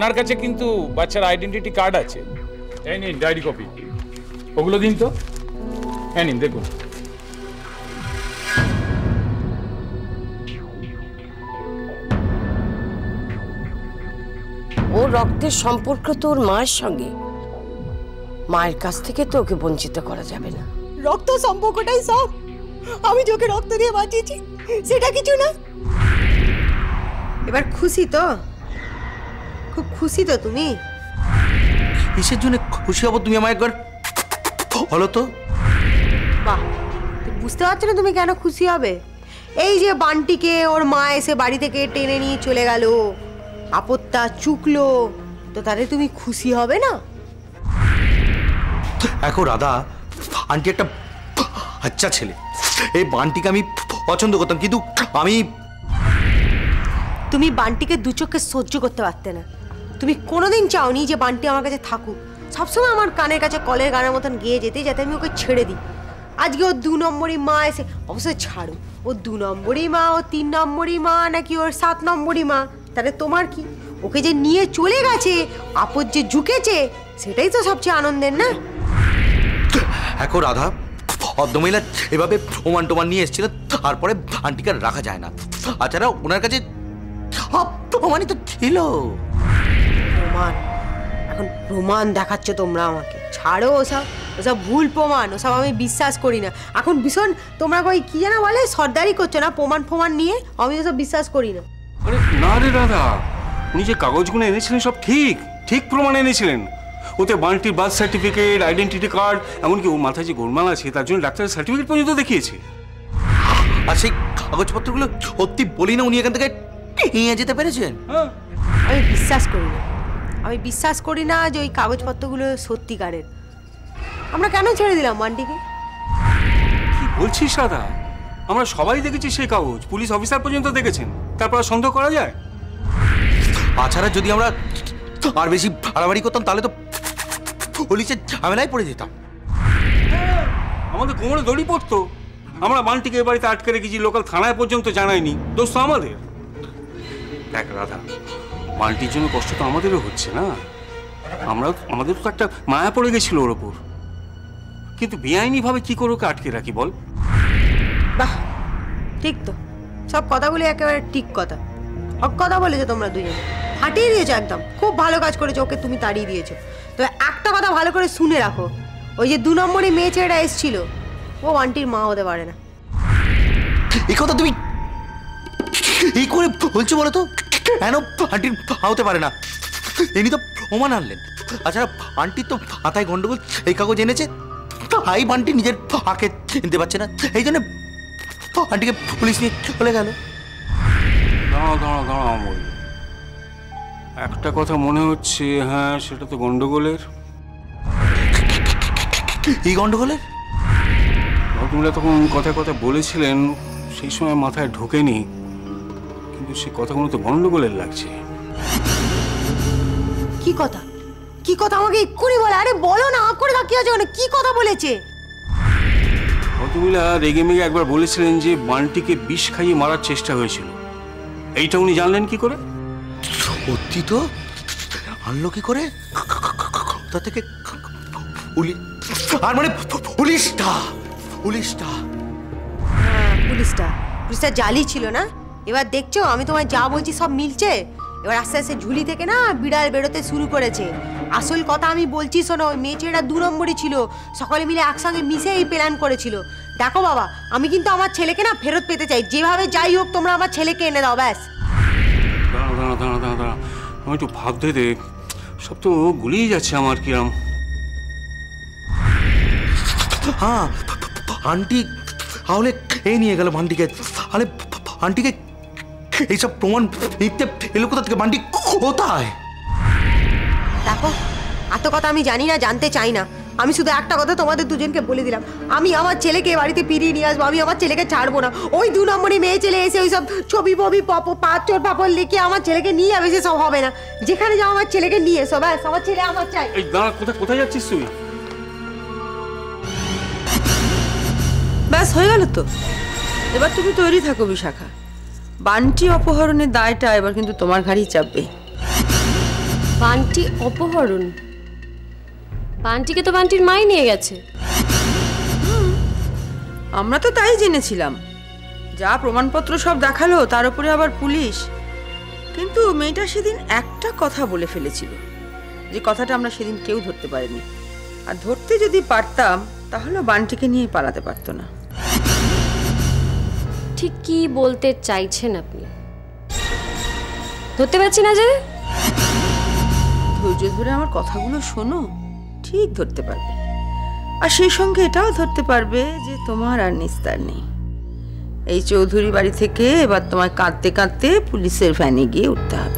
ওনার কাছে কিন্তু বাচ্চার আইডেন্টিটি কার্ড আছে। এই নিন ডায়েরি কপি, ওগুলো দিন তো। হ্যাঁ নিন, দেখুন। ও রক্তের সম্পর্ক তো ওর মায়ের সঙ্গে, মায়ের কাছ থেকে তো ওকে বঞ্চিত করা যাবে না। রক্ত সম্পর্কটাই সব। আমি যোকে রক্ত দিয়ে বাঁচিয়েছি সেটা কিছু না। এবার খুশি তো? খুব খুশি তো তুমি? কিসের জন্য খুশি হবো তুমি আমায় একবার বলো তো? বাহ, বুঝতে পারছো না তুমি কেন খুশি হবে? এই যে বান্টিকে ওর মা এসে বাড়ি থেকে টেনে নিয়ে চলে গেল, আপত্তা চুকলো, তো তাহলে তুমি খুশি হবে না? দেখো রাধা, আন্টি একটা আচ্ছা ছেলে, এই বান্টিকে আমি পছন্দ করতাম, কিন্তু তুমি বান্টিকে দু চোখে সহ্য করতে পারতে না। তুমি কোনোদিন চাওনি যে বান্টি আমার কাছে থাকুক, সবসময় আমার কানের কাছে কলের গানের মতন গেয়ে যেতে, যাতে আমি ওকে ছেড়ে দিই। আজকে ওর 2 নম্বরই মা এসে, অবশ্যই ছাড়ো, ও 2 নম্বরই মা, ও 3 নম্বরই মা, নাকি ওর 7 নম্বরই মা, তাহলে তোমার কি? ওকে যে নিয়ে চলে গেছে, আপদ যে ঝুঁকেছে, সেটাই তো সবচেয়ে আনন্দের না? দেখো রাধা, ভদ্রমহিলা এভাবে প্রমাণ টোমান নিয়ে এসেছিল, তারপরে আন্টিকে রাখা যায় না। তাছাড়া ওনার কাছে প্রমাণই তো ছিল। প্রমাণ? এখন প্রমাণ দেখাচ্ছ তোমরা আমাকে? ছাড়ো ওসব, ওসব ভুল প্রমাণ, ওসব আমি বিশ্বাস করি না। এখন ভীষণ তোমরা ওই কি যেন বলে, সর্দারি করছো না প্রমাণ নিয়ে, আমি ওসব বিশ্বাস করি না। আরে না রে রাধা, উনি যে কাগজগুলো এনেছিলেন সব ঠিক ঠিক প্রমাণ এনেছিলেন। ওতে বান্টির বার্থ সার্টিফিকেট, আইডেন্টিটি কার্ড, এমনকি ও মাথায় যে গোলমাল আছে তার জন্য ডাক্তারের সার্টিফিকেট পর্যন্ত দেখিয়েছে। আর সেই কাগজপত্রগুলো সত্যি বলি না উনি এখান থেকে নিয়ে যেতে পেরেছেন? আমি বিশ্বাস করি না যে ওই কাগজপত্রগুলো সত্যিকারের। আমরা কেন ছেড়ে দিলাম বান্টিকে? কি বলছিস রাধা? আমরা সবাই দেখেছি সেই কাগজ, পুলিশ অফিসার পর্যন্ত দেখেছেন, তারপর সন্দেহ করা যায়? তাছাড়া যদি আমরা আর বেশি বাড়াবাড়ি করতাম তাহলে তো পুলিশের ঝামেলায় পড়ে যেতাম। আমাদের কোমরে দড়ি পড়তো। আমরা বান্টিকে এ বাড়িতে আটকে রেখেছি, লোকাল থানায় পর্যন্ত জানায়নি, দোষ তো আমাদের। দেখ রাধা, বান্টির জন্য কষ্ট তো আমাদেরও হচ্ছে না, আমাদের তো একটা মায়া পড়ে গেছিল ওর ওপর, কিন্তু বেআইনি ভাবে কি করে ওকে আটকে রাখি বল? বাহ, ঠিক তো, সব কথাগুলি একেবারে ঠিক কথা। হক কথা বলেছো তোমরা দুজন, ফাটিয়ে দিয়েছো একদম। খুব ভালো কাজ করেছো, ওকে তুমি তাড়িয়ে দিয়েছো। তো একটা কথা ভালো করে শুনে রাখো, ওই যে 2 নম্বরই মেয়ে ছেলেটা এসেছিল, ও আন্টির মা হতে পারে না। এই কথা তুমি এই করে বলছো বলো তো? কেন আন্টির মা হতে পারে না? ইনি তো প্রমাণ আনলেন। তাছাড়া আন্টির তো মাথায় গন্ডগোল, এই কাগজ এনেছে, তাই বান্টি নিজের পাকে চিনতে পারছে না, এই জন্য আন্টিকে পুলিশ নিয়ে চলে গেল। দাঁড়া আমল, একটা কথা মনে হচ্ছে, হ্যাঁ সেটা তো গন্ডগোলের। এই গন্ডগোলের? ভদ্রমহিলা তখন কথায় কথা বলেছিলেন, সেই সময় মাথায় ঢোকেনি, কিন্তু সেই কথাগুলো তো গন্ডগোলের লাগছে। কি কথা? কি কথা আমাকে এক্ষুনি বলে। আরে বলো না, করে তাকিয়ে আছো, কি কথা বলেছে? ভদ্রমহিলা রেগে মেগে একবার বলেছিলেন যে বান্টিকে বিষ খাইয়ে মারার চেষ্টা হয়েছিল। এইটা উনি জানলেন কি করে? সত্যি তো? আনলো কি করে? কোথা থেকে? আর মানে পুলিশটা জালি ছিল না? এবার দেখছো আমি তোমায় যা বলছি সব মিলছে। এবার আস্তে আস্তে ঝুলি থেকে না বিড়াল বেরোতে শুরু করেছে। আসল কথা আমি বলছি শোনো, ওই মেয়ে ছেলেটা 2 নম্বরই ছিল, সকলে মিলে একসঙ্গে মিশে এই প্ল্যান করেছিল। দেখো বাবা, আমি কিন্তু আমার ছেলেকে না ফেরত পেতে চাই, যেভাবে যাই হোক তোমরা আমার ছেলেকে এনে দাও, ব্যাস। দাঁড়া, আমি একটু ভাবতে দে, সব তো গুলিয়ে যাচ্ছে আমার কিরম। হ্যাঁ, আন্টি তাহলে এই নিয়ে গেল বান্টিকে। আরে আন্টিকে এইসব প্রমাণ নিতে এলো কোথা থেকে? বান্টি কোথায়? দেখো, এত কথা আমি জানি না, জানতে চাই না। আমি শুধু একটা কথা তোমাদের দুজনকে বলে দিলাম, আমি আমার ছেলেকে বাড়িতে ফিরিয়ে নিয়ে আসবো। আমি আমার ছেলেকে ছাড়বো না। ওই 2 নম্বরই মেয়ে ছেলে এসে ওই সব ছবি পাঁচর পাপড় লিখে আমার ছেলেকে নিয়ে যাবে, সব হবে না। যেখানে যাও আমার ছেলেকে নিয়ে এসো, ব্যাস। আমার ছেলে আমার চাই। এই দাঁড়া, কোথায় যাচ্ছিস তুই? ব্যাস হয়ে গেল তো। এবার তুমি তৈরি থাকো বিশাখা, বান্টি অপহরণের দায়টা এবার কিন্তু তোমার ঘাড়েই চাপবে। বান্টি অপহরণ? বান্টিকে তো বান্টির মাই নিয়ে গেছে। আমরা তো তাই জেনেছিলাম, যা প্রমাণপত্র সব দেখালো তার উপরে আবার পুলিশ। কিন্তু মেয়েটা সেদিন একটা কথা বলে ফেলেছিল, যে কথাটা আমরা সেদিন কেউ ধরতে পারিনি। আর ধরতে যদি পারতাম তাহলে বান্টিকে নিয়ে পালাতে পারতো না। ঠিক কি বলতে চাইছেন আপনি? ধরতে পারছি না যে? ধৈর্য ধরে আমার কথাগুলো শোনো, ঠিক ধরতে পারবে। আর সেই সঙ্গে এটাও ধরতে পারবে যে তোমার আর নিস্তার নেই। এই চৌধুরী বাড়ি থেকে এবার তোমায় কাঁদতে কাঁদতে পুলিশের ভ্যানে গিয়ে উঠতে হবে।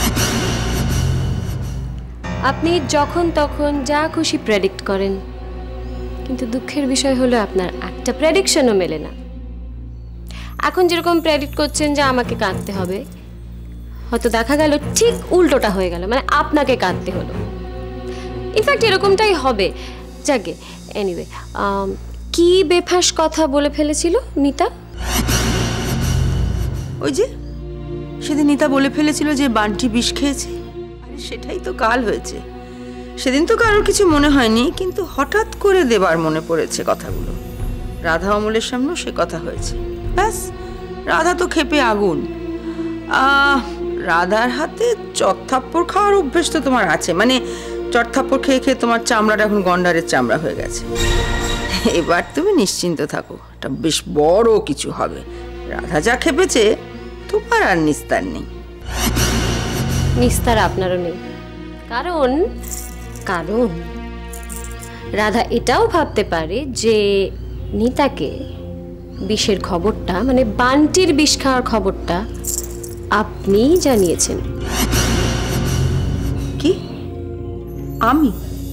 আপনি যখন তখন যা খুশি প্রেডিক্ট করেন, কিন্তু দুঃখের বিষয় হলো আপনার একটা প্রেডিকশনও মেলে না। এখন যেরকম প্রেডিক্ট করছেন যে আমাকে কাঁদতে হবে, হয়তো দেখা গেল ঠিক উল্টোটা হয়ে গেল, মানে আপনাকে কাঁদতে হলো। ইনফ্যাক্ট এরকমটাই হবে। যাকে এনিওয়ে, কি বেফাস কথা বলে ফেলেছিল নিতা? ওই যে সেদিন নিতা বলে ফেলেছিল যে বান্টি বিষ খেয়েছে। আরে সেটাই তো কাল হয়েছে। সেদিন তো কারোর কিছু মনে হয়নি, কিন্তু হঠাৎ করে দেবার মনে পড়েছে কথাগুলো। রাধা অমলের সামনেও সে কথা হয়েছে। ব্যাস, রাধা তো ক্ষেপে আগুন। রাধার হাতে চটথাপ্পড় খাওয়ার অভ্যেস তো তোমার আছে, মানে চটথাপ্পড় খেয়ে খেয়ে তোমার চামড়াটা এখন গন্ডারের চামড়া হয়ে গেছে। এবার তুমি নিশ্চিন্ত থাকো, এটা বেশ বড় কিছু হবে। রাধা যা খেপেছে তোমার আর নিস্তার নেই। নিস্তার আপনারও নেই, কারণ কারণ রাধা এটাও ভাবতে পারে যে নিতাকে বিষের খবরটা, মানে বান্টির বিষ খাওয়ার খবরটা আপনি জানিয়েছেন। কি? আমি?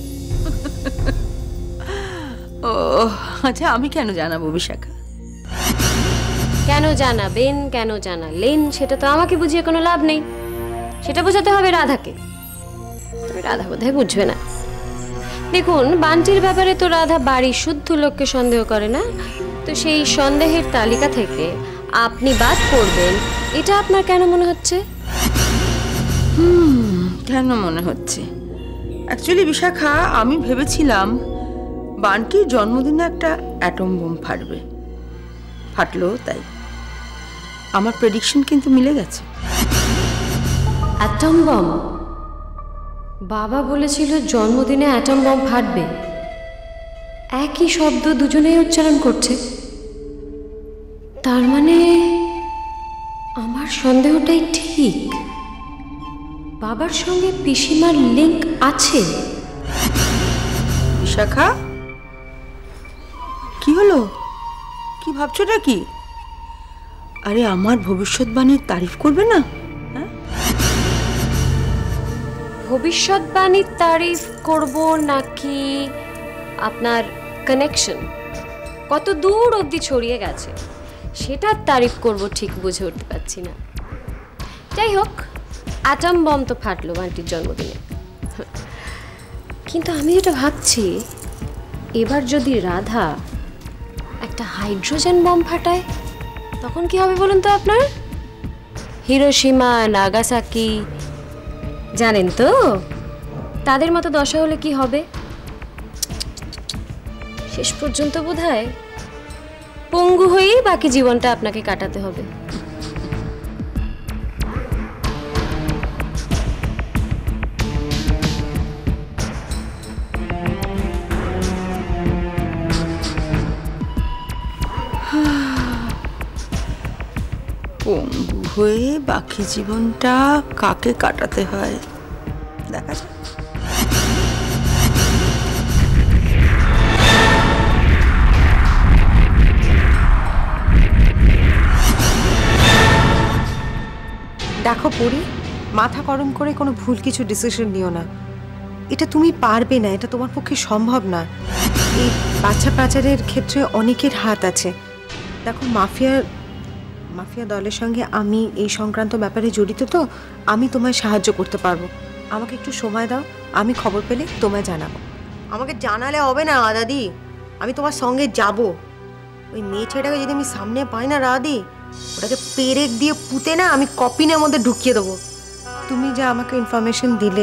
ও আচ্ছা, আমি কেন জানাবো বিশাখা? কেন জানাবেন, কেন জানালেন, সেটা তো আমাকে বুঝিয়ে কোনো লাভ নেই। সেটা বোঝাতে হবে রাধাকে। তবে রাধা বোধহয় বুঝবে না। দেখুন, বান্টির ব্যাপারে তো রাধা বাড়ির শুদ্ধ লোককে সন্দেহ করে না, তো সেই সন্দেহের তালিকা থেকে আপনি বাদ করবেন, এটা আপনার কেন মনে হচ্ছে? কেন মনে হচ্ছে? অ্যাকচুয়ালি বিশাখা, আমি ভেবেছিলাম বান্টির জন্মদিনে একটা অ্যাটম বোম ফাটবে। ফাটলো তাই। আমার প্রেডিকশন কিন্তু মিলে গেছে। Atom bomb? বাবা বলেছিল জন্মদিনে অ্যাটম বম ফাটবে। একই শব্দ দুজনেই উচ্চারণ করছে। তার মানে আমার সন্দেহটাই ঠিক। বাবার সঙ্গে পিসিমার লিংক আছে। বিশাখা, কি হলো? কি ভাবছোটা কি? আরে আমার ভবিষ্যৎবাণীর তারিফ করবে না? ভবিষ্যৎবাণীর তারিফ করব নাকি আপনার কানেকশন কত দূর অবধি ছড়িয়ে গেছে সেটার তারিফ করব ঠিক বুঝে উঠতে পারছি না। যাই হোক, অ্যাটম বম তো ফাটলো বান্টির জন্মদিনে, কিন্তু আমি যেটা ভাবছি, এবার যদি রাধা একটা হাইড্রোজেন বম ফাটায় তখন কি হবে বলুন তো আপনার? হিরোশিমা, নাগাসাকি, জানেন তো তাদের মতো দশা হলে কি হবে? শেষ পর্যন্ত বোধহয় পঙ্গু হয়েই বাকি জীবনটা আপনাকে কাটাতে হবে। পঙ্গু হয়ে বাকি জীবনটা কাকে কাটাতে হয় দেখা যাক। দেখো পরি, মাথা গরম করে কোনো ভুল কিছু ডিসিশন নিও না। এটা তুমি পারবে না, এটা তোমার পক্ষে সম্ভব না। এই বাচ্চা পাচারের ক্ষেত্রে অনেকের হাত আছে। দেখো, মাফিয়া দলের সঙ্গে আমি এই সংক্রান্ত ব্যাপারে জড়িত, তো আমি তোমায় সাহায্য করতে পারবো। আমাকে একটু সময় দাও, আমি খবর পেলে তোমায় জানাবো। আমাকে জানালে হবে না দাদি, আমি তোমার সঙ্গে যাব। ওই মেয়ে ছেলেটাকে যদি আমি সামনে পাই না দাদি, ওটাকে পেরেক দিয়ে পুঁতে না আমি কপিনের মধ্যে ঢুকিয়ে দেবো। তুমি যা আমাকে ইনফরমেশন দিলে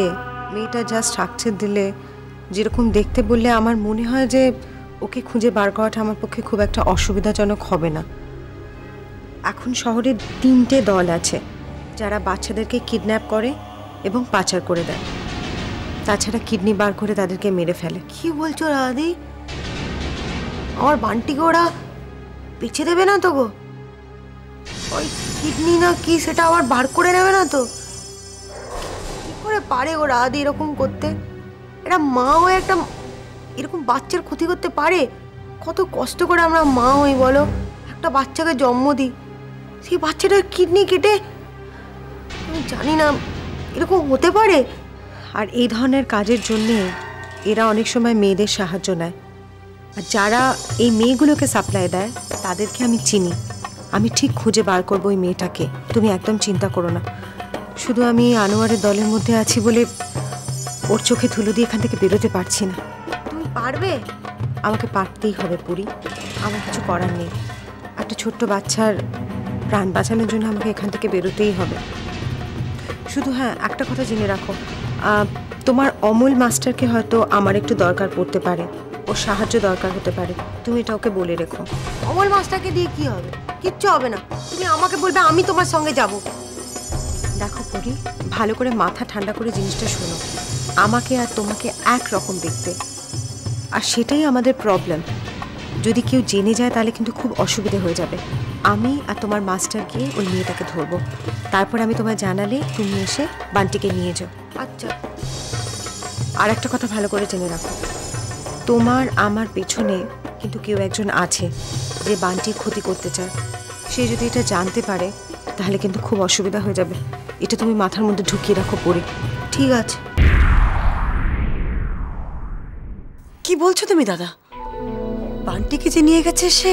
মেয়েটা জাস্ট স্ট্রাকচার দিলে, যেরকম দেখতে বললে, আমার মনে হয় যে ওকে খুঁজে বার করাটা আমার পক্ষে খুব একটা অসুবিধাজনক হবে না। এখন শহরে 3টে দল আছে যারা বাচ্চাদেরকে কিডন্যাপ করে এবং পাচার করে দেয়। তাছাড়া কিডনি বার করে তাদেরকে মেরে ফেলে। কি বলছো রাধি? আমার বান্টিকে ওরা পিছে দেবে না তো গো? ওই কিডনি না কি সেটা আবার বার করে নেবে না তো? কি করে পারে ও রাধি এরকম করতে? এটা মা হয়ে একটা এরকম বাচ্চার ক্ষতি করতে পারে? কত কষ্ট করে আমরা মা হই বলো, একটা বাচ্চাকে জন্ম দিই, সেই বাচ্চাটার কিডনি কেটে, আমি জানি না এরকম হতে পারে। আর এই ধরনের কাজের জন্যে এরা অনেক সময় মেয়েদের সাহায্য নেয়। আর যারা এই মেয়েগুলোকে সাপ্লাই দেয় তাদেরকে আমি চিনি। আমি ঠিক খুঁজে বার করবো ওই মেয়েটাকে, তুমি একদম চিন্তা করো না। শুধু আমি আনোয়ারের দলের মধ্যে আছি বলে ওর চোখে ধুলো দিয়ে এখান থেকে বেরোতে পারছি না। তুমি পারবে? আমাকে পারতেই হবে পুরি, আমার কিছু করার নেই। একটা ছোট্ট বাচ্চার প্রাণ বাঁচানোর জন্য আমাকে এখান থেকে বেরোতেই হবে। শুধু হ্যাঁ, একটা কথা জেনে রাখো, তোমার অমল মাস্টারকে হয়তো আমার একটু দরকার পড়তে পারে, ওর সাহায্য দরকার হতে পারে, তুমি এটা ওকে বলে রেখো। অমল মাস্টারকে দিয়ে কি হবে? কিচ্ছু হবে না, তুমি আমাকে বলবে, আমি তোমার সঙ্গে যাব। দেখো পুরি, ভালো করে মাথা ঠান্ডা করে জিনিসটা শোনো। আমাকে আর তোমাকে একরকম দেখতে, আর সেটাই আমাদের প্রবলেম। যদি কেউ জেনে যায় তাহলে কিন্তু খুব অসুবিধে হয়ে যাবে। আমি আর তোমার মাস্টার গিয়ে ওই মেয়েটাকে ধরবো, তারপর আমি তোমায় জানালে তুমি এসে বান্টিকে নিয়ে যাও। আচ্ছা। আর একটা কথা ভালো করে জেনে রাখো, তোমার আমার পেছনে কিন্তু কেউ একজন আছে যে বান্টির ক্ষতি করতে চায়। সে যদি এটা জানতে পারে তাহলে কিন্তু খুব অসুবিধা হয়ে যাবে। এটা তুমি মাথার মধ্যে ঢুকিয়ে রাখো পড়ি। ঠিক আছে। কি বলছো তুমি দাদা? বান্টিকে যে নিয়ে গেছে সে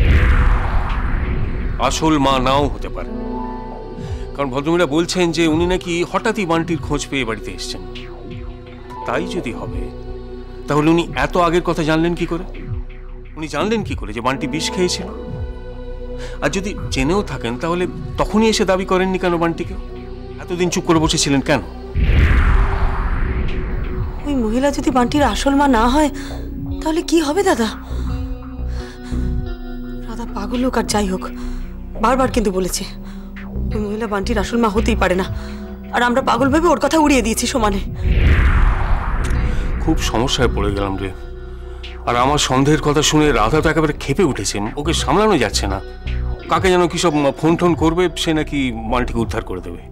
আসল মা নাও হতে পারে, কারণ ভদ্রমহিলা বলছেন যে উনি নাকি হঠাৎই বান্টির খোঁজ পেয়ে বাড়িতে এসেছেন। তাই যদি হবে তাহলে উনি এত আগের কথা জানলেন কি করে? উনি জানলেন কি করে যে বান্টি বিষ খেয়েছিল? আর যদি জেনেও থাকেন তাহলে তখনই এসে দাবি করেননি কেন বান্টিকে? এতদিন চুপ করে বসেছিলেন কেন? ওই মহিলা যদি বান্টির আসল মা না হয় তাহলে কি হবে দাদা? রাধা পাগল হোক আর যাই হোক, বারবার কিন্তু বলেছে ওই মহিলা বান্টির আসল মা হতেই পারে না, আর আমরা পাগল ভেবে ওর কথা উড়িয়ে দিয়েছি সমানে। খুব সমস্যায় পড়ে গেলাম রে। আর আমার সন্দেহের কথা শুনে রাধা তো একেবারে ক্ষেপে উঠেছে, ওকে সামলানো যাচ্ছে না। কাকে যেন কি সব ফোন টোন করবে, সে নাকি বান্টিকে উদ্ধার করে দেবে।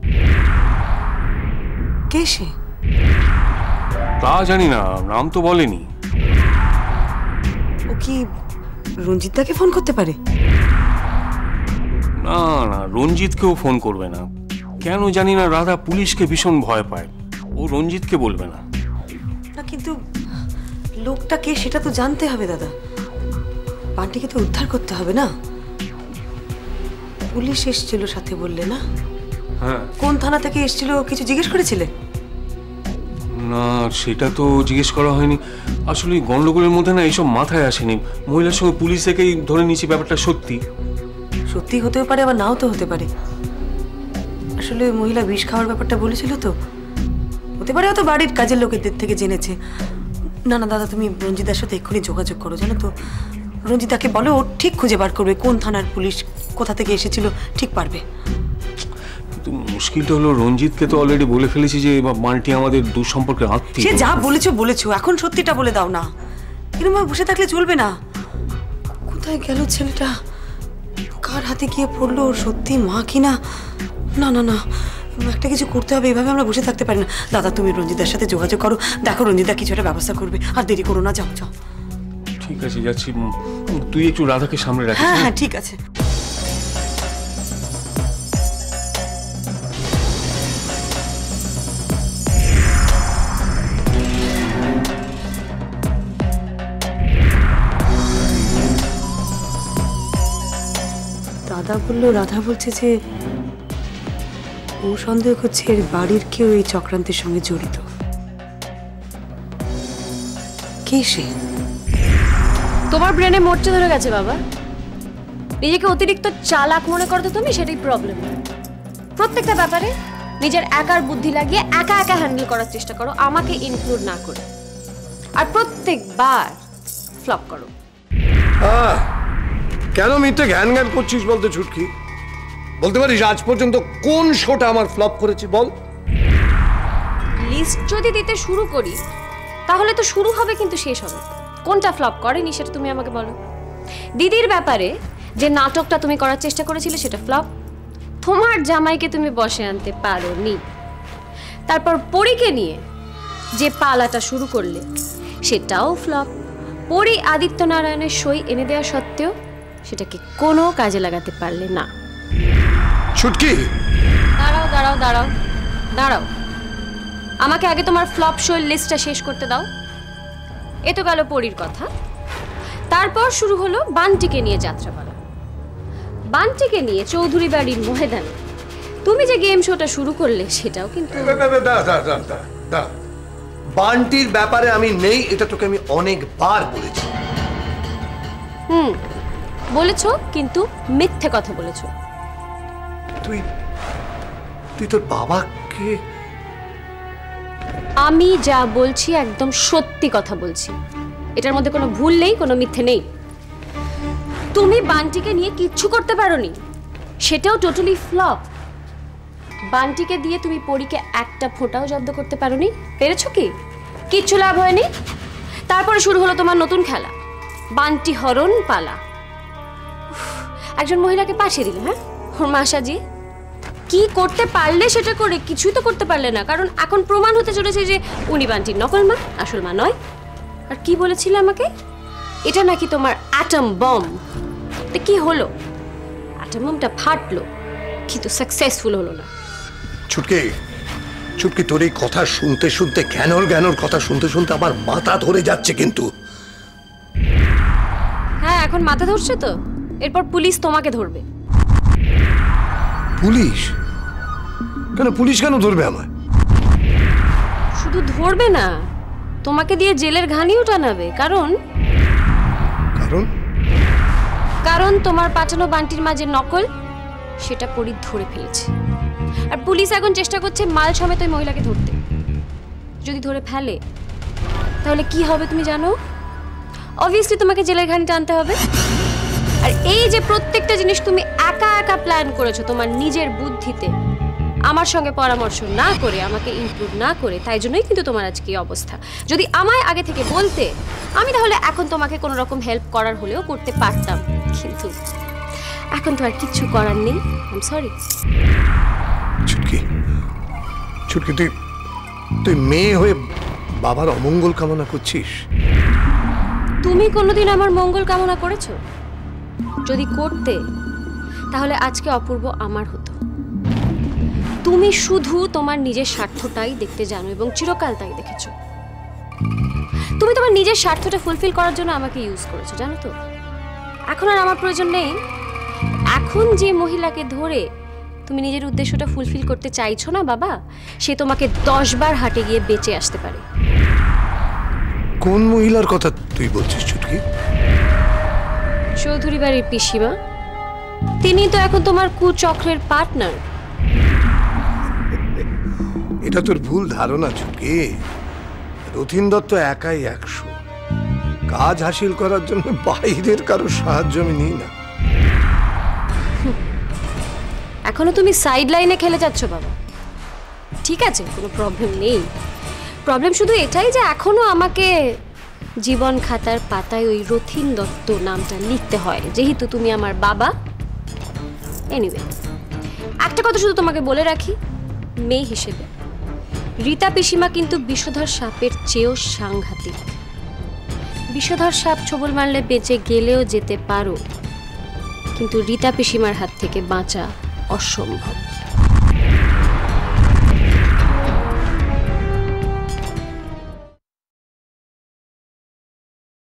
কে সে? তা জানি না, নাম তো বলেনি। ও কি রঞ্জিত দাকে ফোন করতে পারে? না না, রঞ্জিতকেও ফোন করবে না। কেন জানি না রাধা পুলিশকে ভীষণ ভয় পায়, ও রঞ্জিতকে বলবে না। না কিন্তু লোকটা কে সেটা তো জানতে হবে দাদা। বান্টিকে তো উদ্ধার করতে হবে না। পুলিশ এসেছিল সাথে বললে না? হ্যাঁ। কোন থানা থেকে এসেছিল কিছু জিজ্ঞেস করেছিলে? না, সেটা তো জিজ্ঞেস করা হয়নি। আসলে গন্ডগোলের মধ্যে না এইসব মাথায় আসেনি। মহিলার সঙ্গে পুলিশ থেকেই ধরে নিয়েছি ব্যাপারটা সত্যি। সত্যি হতেও পারে আবার নাও তো হতে পারে। আসলে মহিলা বিষ খাওয়ার ব্যাপারটা বলেছিল তো, হতে পারে হয়তো বাড়ির কাজের লোকেদের থেকে জেনেছে। না না দাদা, তুমি রঞ্জিতার সাথে এক্ষুনি যোগাযোগ করো, জানো তো। রঞ্জিতাকে বলো, ও ঠিক খুঁজে বার করবে কোন থানার পুলিশ কোথা থেকে এসেছিল, ঠিক পারবে। কিন্তু মুশকিলটা হলো রঞ্জিতকে তো অলরেডি বলে ফেলেছি যে বান্টি আমাদের দুঃসম্পর্কের আত্মীয়। সে যা বলেছো এখন সত্যিটা বলে দাও না। এরকম বসে থাকলে চলবে না। কোথায় গেল ছেলেটা? কার হাতে গিয়ে পড়লো? ওর সত্যি মা কিনা? না না না, একটা কিছু করতে হবে, এভাবে আমরা বসে থাকতে পারি না। দাদা তুমি রঞ্জিতার সাথে যোগাযোগ করো, দেখো রঞ্জিতা কিছু একটা ব্যবস্থা করবে। আর দেরি করো না, যাও যাও। ঠিক আছে, যাচ্ছি। তুই একটু রাধাকে সামনে রাখিস। হ্যাঁ হ্যাঁ ঠিক আছে। দাদা বললো, রাধা বলছে যে ও সন্দেহ করছে এর বাড়ির কেউ এই চক্রান্তের সঙ্গে জড়িত। কে সে? তোমার ব্রেনে মোর্চা ধরে গেছে বাবা। নিজেকে অতিরিক্ত চালাক মনে করো তো তুমি, সেটাই প্রবলেম। প্রত্যেকটা ব্যাপারে নিজের একার বুদ্ধি লাগিয়ে একা একা হ্যান্ডেল করার চেষ্টা করো, আমাকে ইনক্লুড না করে, আর প্রত্যেকবার ফ্লপ করো। কেন মিথ্যে জ্ঞান জ্ঞান করছিস বলতে ছুটকি? বলতে পারিস আজ পর্যন্ত কোন শোটা আমার ফ্লপ করেছে বল? লিস্ট যদি দিতে শুরু করি তাহলে তো শুরু হবে কিন্তু শেষ হবে। কোনটা ফ্লপ করেনি সেটা তুমি আমাকে বলো। দিদির ব্যাপারে যে নাটকটা তুমি করার চেষ্টা করেছিলে সেটা ফ্লপ। তোমার জামাইকে তুমি বসে আনতে পারোনি। তারপর পরীকে নিয়ে যে পালাটা শুরু করলে সেটাও ফ্লপ। পরী আদিত্যনারায়ণের সই এনে দেওয়া সত্ত্বেও সেটাকে কোনো কাজে লাগাতে পারলে না। ছুটকি, দাঁড়াও দাঁড়াও দাঁড়াও দাঁড়াও, আমাকে আগে তোমার ফ্লপ শোয়ের লিস্টটা শেষ করতে দাও। এ তো গেল পরীর কথা। তারপর শুরু হলো বান্টিকে নিয়ে যাত্রাপালা। বান্টিকে নিয়ে চৌধুরী বাড়ির ময়দানে তুমি যে গেম শোটা শুরু করলে সেটাও কিন্তু বান্টির ব্যাপারে আমি নেই, এটা তোকে আমি অনেকবার বলেছি। বলেছো, কিন্তু মিথ্যে কথা বলেছো। তুই তুই তোর বাবাকে? আমি যা বলছি একদম সত্যি কথা বলছি, এটার মধ্যে কোনো ভুল নেই, কোনো মিথ্যে নেই। তুমি বান্টিকে নিয়ে কিচ্ছু করতে পারোনি, সেটাও টোটালি ফ্লপ। বান্টিকে দিয়ে তুমি পরীকে একটা ফোঁটাও জব্দ করতে পারোনি। পেরেছো কি? কিচ্ছু লাভ হয়নি। তারপরে শুরু হলো তোমার নতুন খেলা, বান্টি হরণ পালা। একজন মহিলাকে পাঠিয়ে দিলে, হ্যাঁ, ওর মা সাজিয়ে। কি করতে পারলে সেটা করে? কিছুই তো করতে পারলে না, কারণ এখন প্রমাণ হতে চলেছে যে উনি বান্টির নকল মা, আসল মা নয়। আর কি বলেছিলে আমাকে? এটা নাকি তোমার অ্যাটম বম। তো কি হলো? অ্যাটম বমটা ফাটলো, কিন্তু সাকসেসফুল হলো না। ছুটকি, ছুটকি, তোর এই কথা শুনতে শুনতে, জ্ঞানোর কথা শুনতে শুনতে আমার মাথা ধরে যাচ্ছে কিন্তু। হ্যাঁ, এখন মাথা ধরছে তো, এরপর পুলিশ তোমাকে ধরবে। পুলিশ? কেন পুলিশ কেন ধরবে আমায়? শুধু ধরবে না, তোমাকে দিয়ে জেলের ঘানিও টানাবে। কারণ কারণ কারণ তোমার পাঠানো বান্টির মা যে নকল সেটা পরী ধরে ফেলেছে, আর পুলিশ এখন চেষ্টা করছে মাল সমেত ওই মহিলাকে ধরতে। যদি ধরে ফেলে তাহলে কি হবে তুমি জানো? অবভিয়াসলি তোমাকে জেলের ঘানি টানতে হবে। আর এই যে প্রত্যেকটা জিনিস তুমি একা একা প্ল্যান করেছো তোমার নিজের বুদ্ধিতে, আমার সঙ্গে পরামর্শ না করে, আমাকে ইনক্লুড না করে, তাই জন্যই কিন্তু তোমার আজকে এই অবস্থা। যদি আমায় আগে থেকে বলতে, আমি তাহলে এখন তোমাকে কোনো রকম হেল্প করার হলেও করতে পারতাম, কিন্তু এখন তো আর কিচ্ছু করার নেই। I am sorry. ছুটকি, ছুটকি, তুই মেয়ে হয়ে বাবার অমঙ্গল কামনা করছিস? তুমি কোনোদিন আমার মঙ্গল কামনা করেছো? যদি করতে তাহলে আজকে অপূর্ব আমার হতো। তুমি শুধু তোমার নিজের স্বার্থটাই দেখতে জানো এবং চিরকাল তাই দেখেছো। তুমি তোমার নিজের স্বার্থটা ফুলফিল করার জন্য আমাকে ইউজ করেছো, জানো তো? এখন আর আমার প্রয়োজন নেই। এখন যে মহিলাকে ধরে তুমি নিজের উদ্দেশ্যটা ফুলফিল করতে চাইছো না বাবা, সে তোমাকে 10 বার হাটে গিয়ে বেঁচে আসতে পারে। কোন মহিলার কথা তুই বলছিস ছুটকি? চৌধুরী বাড়ির পিসিমা, তিনি তো এখন তোমার কুচক্রের পার্টনার। এটা তোর ভুল ধারণা ছুটকি। রথীন দত্ত একাই 100। কাজ হাসিল করার জন্য বাইরের কারো সাহায্য আমি নিই না। এখনো তুমি সাইড লাইনে খেলে যাচ্ছ বাবা। ঠিক আছে, কোনো প্রবলেম নেই। প্রবলেম শুধু এটাই যে এখনো আমাকে জীবন খাতার পাতায় ওই রথীন দত্ত নামটা লিখতে হয়, যেহেতু তুমি আমার বাবা। এনিওয়ে, একটা কথা শুধু তোমাকে বলে রাখি, মেয়ে হিসেবে রীতা পিসিমা কিন্তু বিষধর সাপের চেয়েও সাংঘাতিক। বিষধর সাপ ছোবল মারলে বেঁচে গেলেও যেতে পারো, কিন্তু রীতা পিসিমার হাত থেকে বাঁচা অসম্ভব।